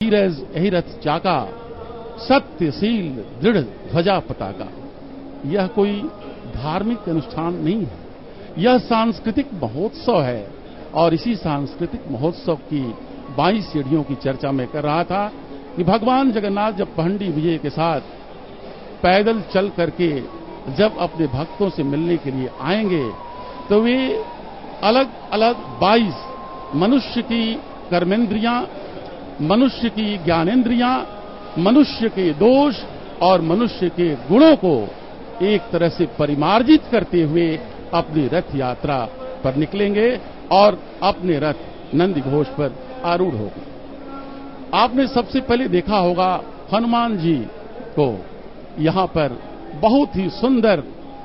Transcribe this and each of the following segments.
अचिरज यही रथ चाका, सत्यशील दृढ़ ध्वजा पताका। यह कोई धार्मिक अनुष्ठान नहीं है, यह सांस्कृतिक महोत्सव है। और इसी सांस्कृतिक महोत्सव की 22 सीढ़ियों की चर्चा मैं कर रहा था कि भगवान जगन्नाथ जब पहंडी विजय के साथ पैदल चल करके जब अपने भक्तों से मिलने के लिए आएंगे तो वे अलग अलग 22 मनुष्य की कर्मेंद्रियां, मनुष्य की ज्ञानेंद्रियां, मनुष्य के दोष और मनुष्य के गुणों को एक तरह से परिमार्जित करते हुए अपनी रथ यात्रा पर निकलेंगे और अपने रथ नंदी घोष पर आरूढ़ होंगे। आपने सबसे पहले देखा होगा हनुमान जी को। यहां पर बहुत ही सुंदर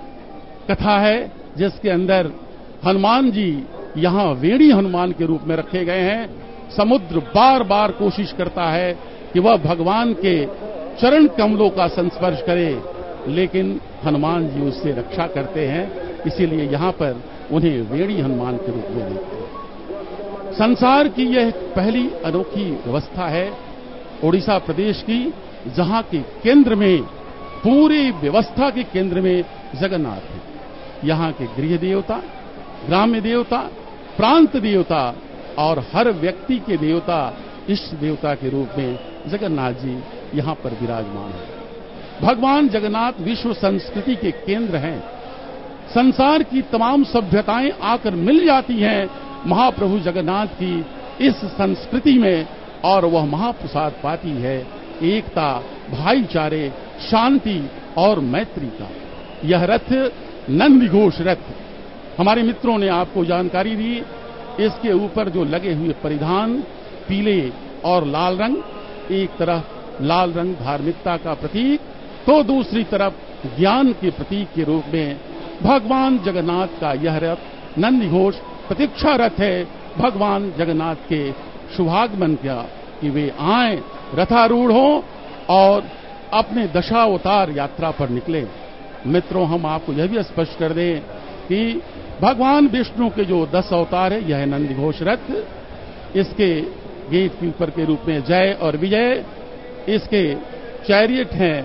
कथा है जिसके अंदर हनुमान जी यहां वेणी हनुमान के रूप में रखे गए हैं। समुद्र बार बार कोशिश करता है कि वह भगवान के चरण कमलों का संस्पर्श करे, लेकिन हनुमान जी उससे रक्षा करते हैं। इसीलिए यहां पर उन्हें वेणी हनुमान के रूप में देखते हैं। संसार की यह पहली अनोखी व्यवस्था है ओडिशा प्रदेश की, जहां के केंद्र में, पूरी व्यवस्था के केंद्र में जगन्नाथ है। यहां के गृह देवता, ग्राम्य देवता, प्रांत देवता और हर व्यक्ति के देवता, इष्ट देवता के रूप में जगन्नाथ जी यहां पर विराजमान है। भगवान जगन्नाथ विश्व संस्कृति के केंद्र हैं। संसार की तमाम सभ्यताएं आकर मिल जाती हैं महाप्रभु जगन्नाथ की इस संस्कृति में, और वह महाप्रसाद पाती है एकता, भाईचारे, शांति और मैत्री का। यह रथ नंदीघोष रथ, हमारे मित्रों ने आपको जानकारी दी। इसके ऊपर जो लगे हुए परिधान पीले और लाल रंग, एक तरफ लाल रंग धार्मिकता का प्रतीक, तो दूसरी तरफ ज्ञान के प्रतीक के रूप में भगवान जगन्नाथ का यह रथ नंदीघोष प्रतीक्षा रथ है भगवान जगन्नाथ के शुभागमन का, कि वे आए, रथारूढ़ हों और अपने दशावतार यात्रा पर निकले। मित्रों, हम आपको यह भी स्पष्ट कर दें कि भगवान विष्णु के जो 10 अवतार है, यह है नंदीघोष रथ। इसके गेट के ऊपर के रूप में जय और विजय, इसके चैरियट हैं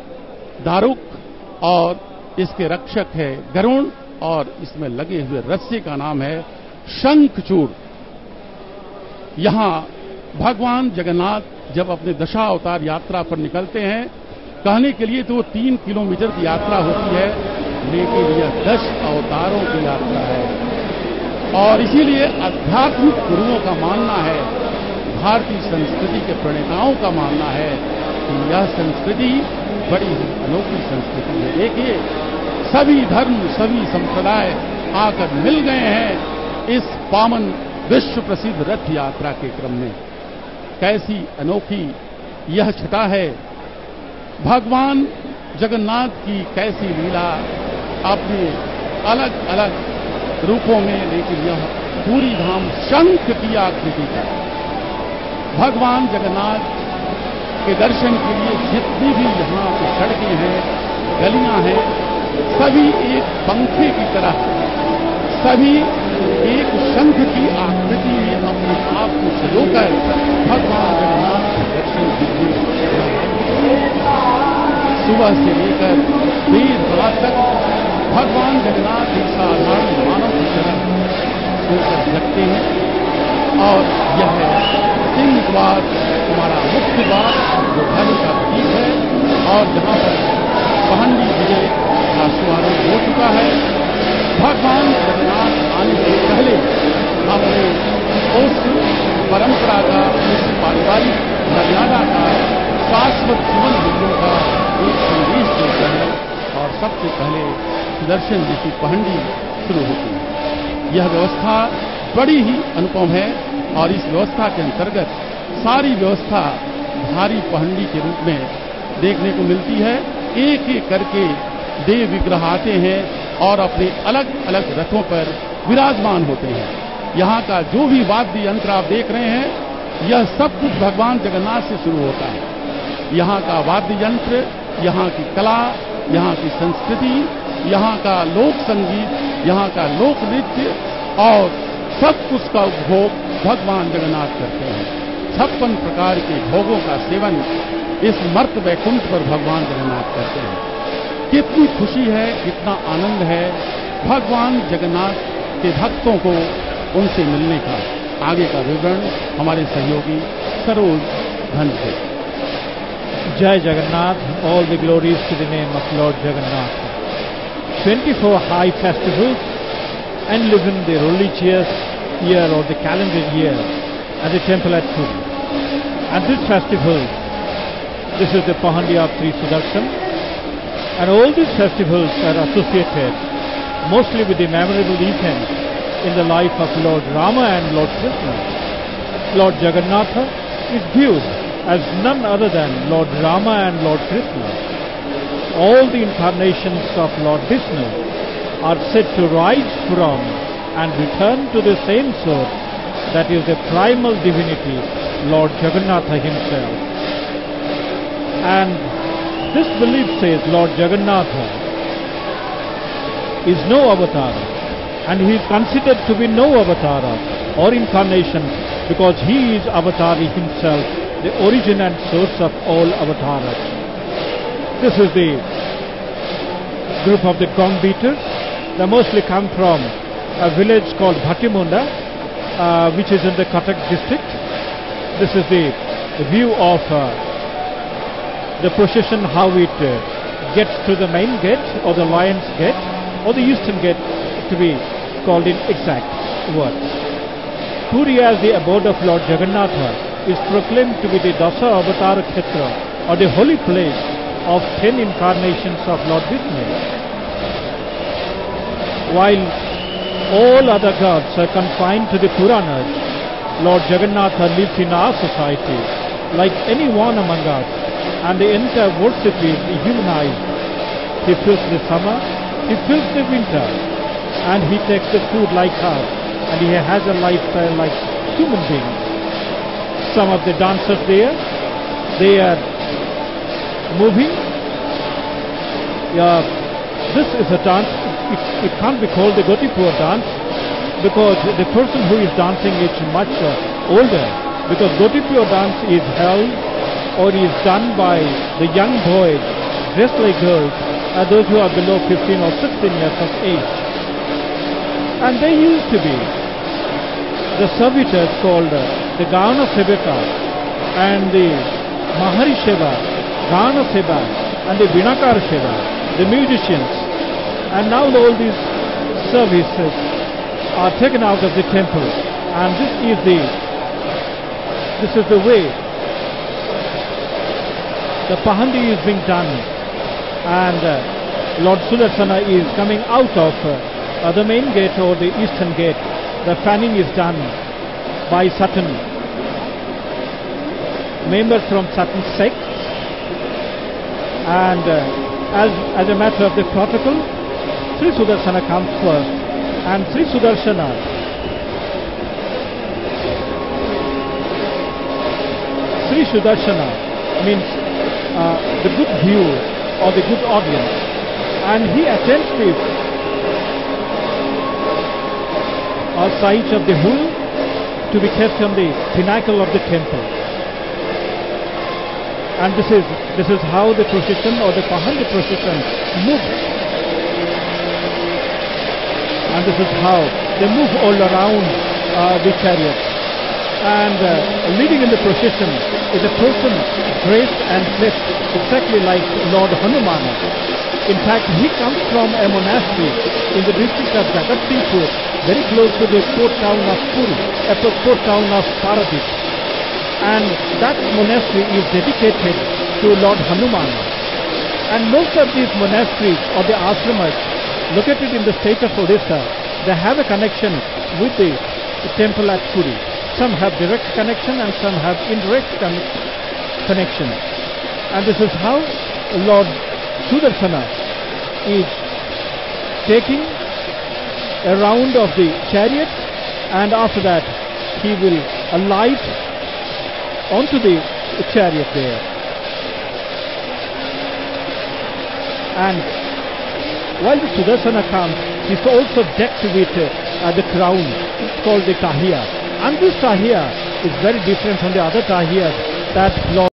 दारुक और इसके रक्षक है गरुण, और इसमें लगे हुए रस्से का नाम है शंखचूड़। यहां भगवान जगन्नाथ जब अपने दशा अवतार यात्रा पर निकलते हैं, कहने के लिए तो 3 किलोमीटर की यात्रा होती है, लेकिन यह 10 अवतारों की यात्रा है। और इसीलिए आध्यात्मिक गुरुओं का मानना है, भारतीय संस्कृति के प्रणेताओं का मानना है कि यह संस्कृति बड़ी ही अनोखी संस्कृति है। देखिए, सभी धर्म, सभी संप्रदाय आकर मिल गए हैं इस पावन विश्व प्रसिद्ध रथ यात्रा के क्रम में। कैसी अनोखी यह छटा है, भगवान जगन्नाथ की कैसी लीला अपने अलग अलग रूपों में, लेकिन यह पूरी धाम शंख की आकृति का। भगवान जगन्नाथ के दर्शन के लिए जितनी भी यहाँ की सड़कें हैं, गलियां हैं, सभी एक पंखे की तरह, सभी एक शंख की आकृति में अपने आप को सजोकर भगवान जगन्नाथ के दर्शन के लिए सुबह से लेकर देर रात तक भगवान जगन्नाथ एक साधारण मानव की तरह सोकर जगते हैं। और यह है 3 द्वार हमारा मुख्य द्वार, जो धर्म का प्रतीक है, और जहां पर पहंडी विजय का शुभारंभ हो चुका है। भगवान जगन्नाथ आने से पहले हमने उस परंपरा का, उस पारिवारिक मर्यादा का, शाश्वत जीवन मूल्यों का एक संदेश देता है, और सबसे पहले सुदर्शन जी की पहंडी शुरू होती है। यह व्यवस्था बड़ी ही अनुपम है, और इस व्यवस्था के अंतर्गत सारी व्यवस्था भारी पहंडी के रूप में देखने को मिलती है। एक एक करके देव विग्रह आते हैं और अपने अलग अलग रथों पर विराजमान होते हैं। यहाँ का जो भी वाद्य यंत्र आप देख रहे हैं, यह सब कुछ भगवान जगन्नाथ से शुरू होता है। यहाँ का वाद्य यंत्र, यहाँ की कला, यहाँ की संस्कृति, यहाँ का लोक संगीत, यहाँ का लोक नृत्य, और सब कुछ का उपभोग भगवान जगन्नाथ करते हैं। 56 प्रकार के भोगों का सेवन इस मर्त वैकुंठ पर भगवान जगन्नाथ करते हैं। कितनी खुशी है, कितना आनंद है भगवान जगन्नाथ के भक्तों को उनसे मिलने का। आगे का विवरण हमारे सहयोगी सरोज धन से। Jai Jagannath, all the glories to the name of Lord Jagannath. 24 high festivals enliven the religious year or the calendar year at the temple at Puri. And this festival, this is the Pahandi of Sri Sudarshan, and all these festivals are associated mostly with the memorable events in the life of Lord Rama and Lord Krishna. Lord Jagannatha is viewed as none other than Lord Rama and Lord Krishna. All the incarnations of Lord Vishnu are said to rise from and return to the same source, that is the primal divinity, Lord Jagannatha himself. And this belief says Lord Jagannatha is no avatar, and he is considered to be no avatara or incarnation, because he is avatari himself, the origin and source of all avatars. This is the group of the gong beaters. They mostly come from a village called Bhattimunda, which is in the Cuttack district. This is the view of the procession, how it gets to the main gate or the Lion's Gate or the Eastern Gate, to be called in exact words. Puri, as the abode of Lord Jagannatha, is proclaimed to be the Dasa Avatar Khetra, or the holy place of 10 incarnations of Lord Vishnu. While all other gods are confined to the Puranas, Lord Jagannatha lives in our society like anyone among us, and the entire worship is humanized. He feels the summer, he feels the winter, and he takes the food like us, and he has a lifestyle like human beings. Some of the dancers there, they are moving. This is a dance, it can't be called the Gotipur dance, because the person who is dancing is much older, because Gotipur dance is held or is done by the young boys dressed like girls, those who are below 15 or 16 years of age. And they used to be the servitors called the Gana Sevaka and the Mahari Seva, Gana Seva and the Vinakar Seva, the musicians. And now all these services are taken out of the temple, and this is the way the Pahandi is being done, and Lord Sudarsana is coming out of the main gate or the eastern gate. The fanning is done by certain members from certain sects, and as a matter of the protocol, Sri Sudarsana comes first, and Sri Sudarsana means the good view or the good audience, and he attends the sides of the hull to be kept on the pinnacle of the temple. And this is how the procession or the Pahandi procession moves. And this is how they move all around the chariot. And leading in the procession is a person dressed and dressed exactly like Lord Hanuman. In fact, he comes from a monastery in the district of Jagatsinghpur, very close to the port town of Puri, a port town of Paradip. And that monastery is dedicated to Lord Hanuman. And most of these monasteries or the ashramas located in the state of Odisha, they have a connection with the temple at Puri. Some have direct connection and some have indirect connection. And this is how Lord Sudarsana is taking a round of the chariot, and after that he will alight onto the chariot there. And while the Sudarsana comes, he is also decked with the crown called the Tahiya. And this Tahiya is very different from the other tahiyat that belong